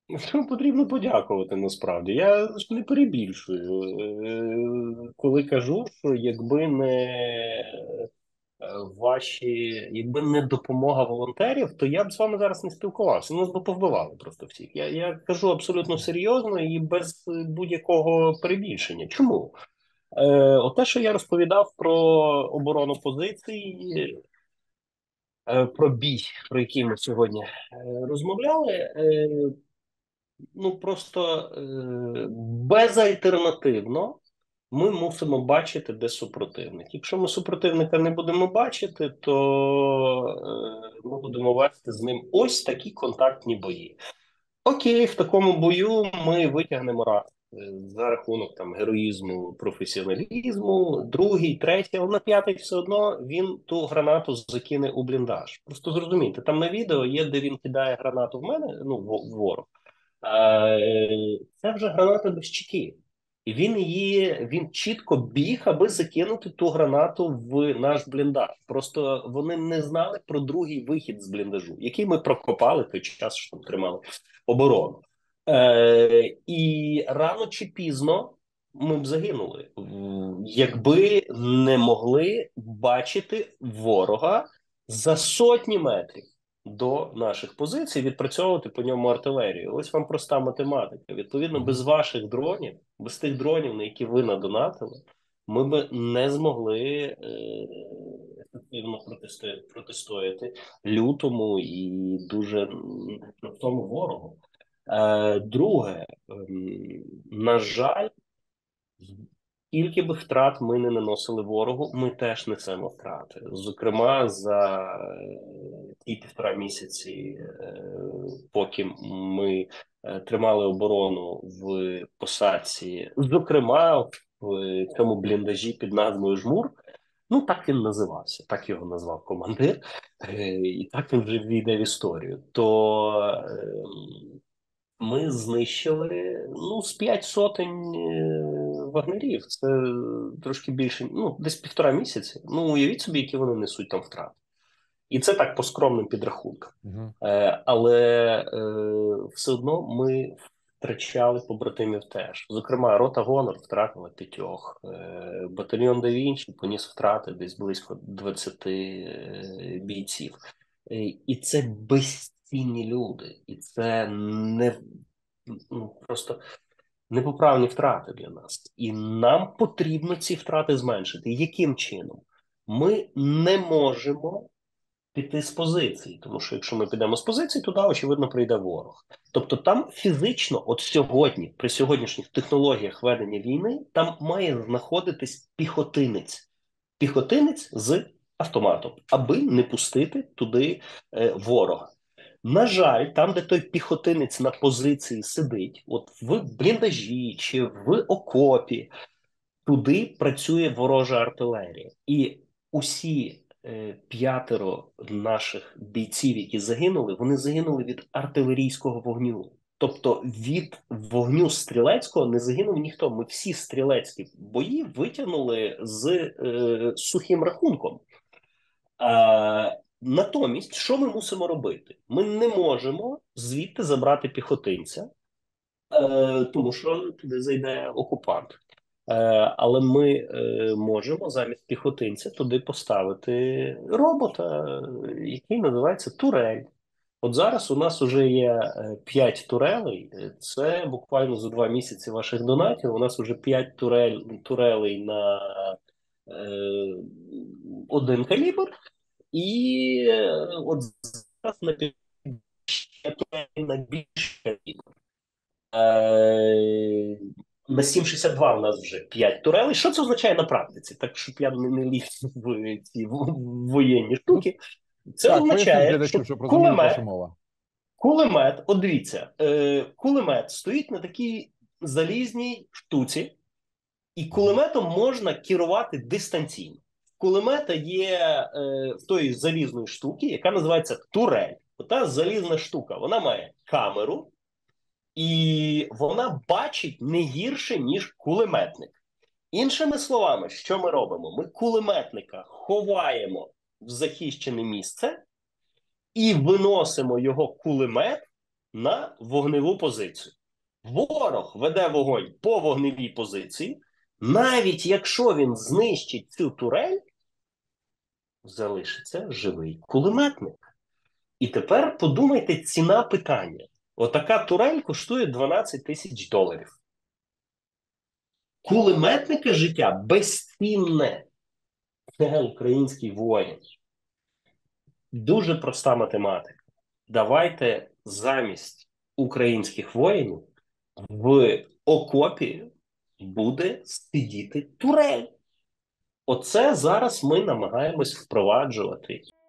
Що потрібно подякувати насправді. Я ж не перебільшую, коли кажу, що якби не допомога волонтерів, то я б з вами зараз не спілкувався. Нас би повбивали просто всіх. Я кажу абсолютно серйозно і без будь-якого перебільшення. Чому? Оте, що я розповідав про оборону позицій, про бій, про який ми сьогодні розмовляли. Ну просто безальтернативно ми мусимо бачити, де супротивник. Якщо ми супротивника не будемо бачити, то ми будемо вести з ним ось такі контактні бої. Окей, в такому бою ми витягнемо раз за рахунок там героїзму, професіоналізму, другий, третій, але на п'ятий все одно він ту гранату закине у бліндаж. Просто зрозумійте, там на відео є, де він кидає гранату в мене, ну, в ворог. Це вже граната без чеки. І він чітко біг, аби закинути ту гранату в наш бліндаж. Просто вони не знали про другий вихід з бліндажу, який ми прокопали той час, що там тримали оборону. І рано чи пізно ми б загинули, якби не могли бачити ворога за сотні метрів до наших позицій, відпрацьовувати по ньому артилерію. Ось вам проста математика. Відповідно, без Мгм. ваших дронів, без тих дронів, на які ви надонатили, ми би не змогли ефективно протистояти лютому і дуже простому ворогу. Друге, на жаль, скільки би втрат ми не наносили ворогу, ми теж несемо втрати. Зокрема, за ті півтора місяці, поки ми тримали оборону в посадці, зокрема в цьому бліндажі під назвою Жмур. Ну, так він називався, так його назвав командир, і так він вже війде в історію. То ми знищили ну, з 5 сотень вагнерів. Це трошки більше, ну, десь півтора місяці. Ну, уявіть собі, які вони несуть там втрати. І це так по скромним підрахункам. Мгм. Але все одно ми втрачали побратимів теж. Зокрема, рота Гонор втратила 5. Батальйон Да Вінчі поніс втрати десь близько 20 бійців. І це безцінні люди. І це не ну, просто непоправні втрати для нас. І нам потрібно ці втрати зменшити. Яким чином? Ми не можемо піти з позиції, тому що якщо ми підемо з позиції, туди, очевидно, прийде ворог. Тобто там фізично, от сьогодні, при сьогоднішніх технологіях ведення війни, там має знаходитись піхотинець. Піхотинець з автоматом, аби не пустити туди ворога. На жаль, там, де той піхотинець на позиції сидить, от в бліндажі чи в окопі, туди працює ворожа артилерія. І усі 5 наших бійців, які загинули, вони загинули від артилерійського вогню. Тобто від вогню стрілецького не загинув ніхто. Ми всі стрілецькі бої витягнули з сухим рахунком. Натомість, що ми мусимо робити? Ми не можемо звідти забрати піхотинця, тому що туди зайде окупант. Але ми можемо замість піхотинця туди поставити робота, який називається турель. От зараз у нас вже є 5 турелей. Це буквально за 2 місяці ваших донатів. У нас вже 5 турелей на е, один калібр. І от зараз на більше калібр. Е, На 7,62 у нас вже 5 турелей. Що це означає на практиці? Так, щоб я не ліз в ці воєнні Ну, штуки. Це так, поясніть означає, глядачу, що щоб розуміли, про що мова. от дивіться, кулемет стоїть на такій залізній штуці, і Мгм. кулеметом можна керувати дистанційно. В кулемета є в тої залізної штуки, яка називається турель. Ота залізна штука, вона має камеру, і вона бачить не гірше, ніж кулеметник. Іншими словами, що ми робимо? Ми кулеметника ховаємо в захищене місце і виносимо його кулемет на вогневу позицію. Ворог веде вогонь по вогневій позиції, навіть якщо він знищить цю турель, залишиться живий кулеметник. І тепер подумайте, ціна питання. Отака турель коштує 12 тисяч доларів. Кулеметника життя безцінне. Це український воїн. Дуже проста математика. Давайте замість українських воїнів в окопі буде сидіти турель. Оце зараз ми намагаємось впроваджувати.